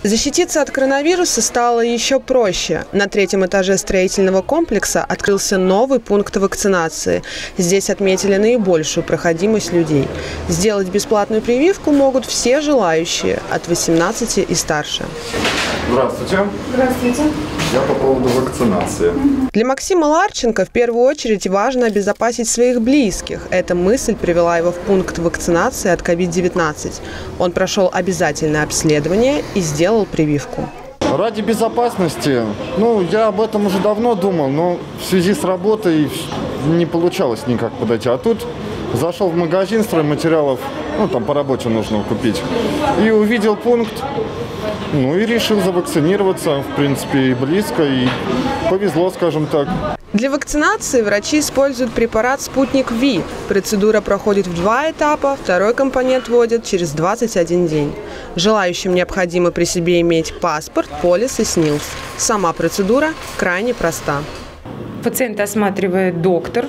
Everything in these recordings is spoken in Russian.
Защититься от коронавируса стало еще проще. На 3-м этаже строительного комплекса открылся новый пункт вакцинации. Здесь отметили наибольшую проходимость людей. Сделать бесплатную прививку могут все желающие от 18 и старше. Здравствуйте. Здравствуйте. Я по поводу вакцинации. Для Максима Ларченко в первую очередь важно обезопасить своих близких. Эта мысль привела его в пункт вакцинации от COVID-19. Он прошел обязательное обследование и сделал прививку. Ради безопасности, я об этом уже давно думал, но в связи с работой не получалось никак подойти. А тут зашел в магазин стройматериалов, там по работе нужно купить, и увидел пункт, и решил завакцинироваться, в принципе, и близко, и повезло, скажем так. Для вакцинации врачи используют препарат «Спутник Ви». Процедура проходит в 2 этапа, второй компонент вводят через 21 день. Желающим необходимо при себе иметь паспорт, полис и СНИЛС. Сама процедура крайне проста. Пациента осматривает доктор,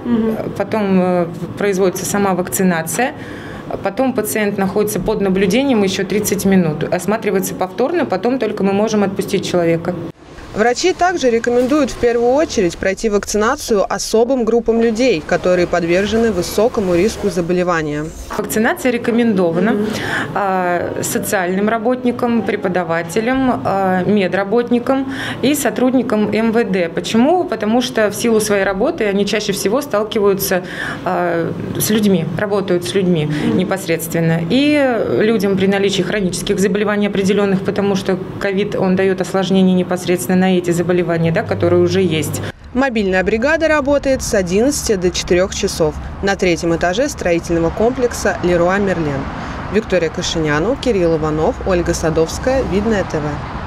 потом производится сама вакцинация. Потом пациент находится под наблюдением еще 30 минут. Осматривается повторно, потом только мы можем отпустить человека. Врачи также рекомендуют в первую очередь пройти вакцинацию особым группам людей, которые подвержены высокому риску заболевания. Вакцинация рекомендована социальным работникам, преподавателям, медработникам и сотрудникам МВД. Почему? Потому что в силу своей работы они чаще всего сталкиваются с людьми, работают с людьми непосредственно. И людям при наличии хронических заболеваний определенных, потому что ковид, он дает осложнения непосредственно на эти заболевания, которые уже есть. Мобильная бригада работает с 11 до 4 часов на 3-м этаже строительного комплекса «Леруа Мерлен». Виктория Кашиняну, Кирилл Иванов, Ольга Садовская, Видное ТВ.